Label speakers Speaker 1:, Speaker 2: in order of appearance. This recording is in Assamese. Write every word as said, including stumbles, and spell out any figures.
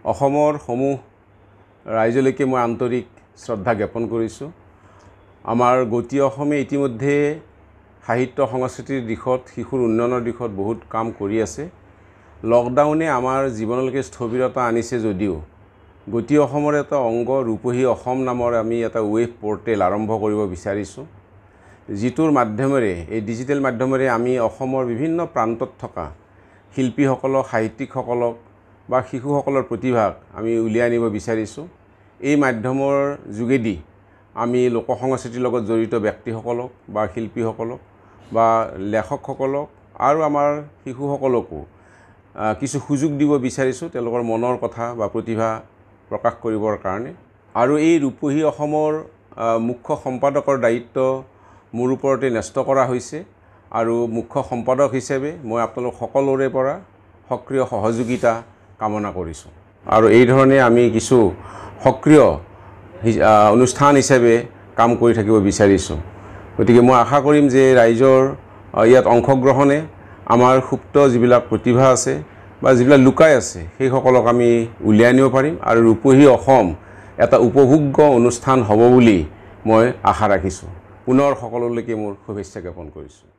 Speaker 1: অসমৰ সমূহ ৰাইজলৈকে মই আন্তৰিক শ্ৰদ্ধা জ্ঞাপন কৰিছোঁ। আমাৰ গতি অসমে ইতিমধ্যে সাহিত্য সংস্কৃতিৰ দিশত শিশুৰ উন্নয়নৰ দিশত বহুত কাম কৰি আছে। লকডাউনে আমাৰ জীৱনলৈকে স্থবিৰতা আনিছে যদিও গতি অসমৰ এটা অংগ ৰূপহী অসম নামৰ আমি এটা ৱেব পৰ্টেল আৰম্ভ কৰিব বিচাৰিছোঁ, যিটোৰ মাধ্যমেৰে এই ডিজিটেল মাধ্যমেৰে আমি অসমৰ বিভিন্ন প্ৰান্তত থকা শিল্পীসকলক, সাহিত্যিকসকলক বা শিশুসকলৰ প্ৰতিভাক আমি উলিয়াই আনিব বিচাৰিছোঁ। এই মাধ্যমৰ যোগেদি আমি লোক সংস্কৃতিৰ লগত জড়িত ব্যক্তিসকলক বা শিল্পীসকলক বা লেখকসকলক আৰু আমাৰ শিশুসকলকো কিছু সুযোগ দিব বিচাৰিছোঁ তেওঁলোকৰ মনৰ কথা বা প্ৰতিভা প্ৰকাশ কৰিবৰ কাৰণে। আৰু এই ৰূপহী অসমৰ মুখ্য সম্পাদকৰ দায়িত্ব মোৰ ওপৰতে ন্যস্ত কৰা হৈছে আৰু মুখ্য সম্পাদক হিচাপে মই আপোনালোক সকলোৰে পৰা সক্ৰিয় সহযোগিতা কামনা কৰিছোঁ। আৰু এই ধৰণে আমি কিছু সক্ৰিয় অনুষ্ঠান হিচাপে কাম কৰি থাকিব বিচাৰিছোঁ। গতিকে মই আশা কৰিম যে ৰাইজৰ ইয়াত অংশগ্ৰহণে আমাৰ সুপ্ত যিবিলাক প্ৰতিভা আছে বা যিবিলাক লুকাই আছে সেইসকলক আমি উলিয়াই আনিব পাৰিম আৰু ৰূপহী অসম এটা উপভোগ্য অনুষ্ঠান হ'ব বুলি মই আশা ৰাখিছোঁ। পুনৰ সকলোলৈকে মোৰ শুভেচ্ছা জ্ঞাপন কৰিছোঁ।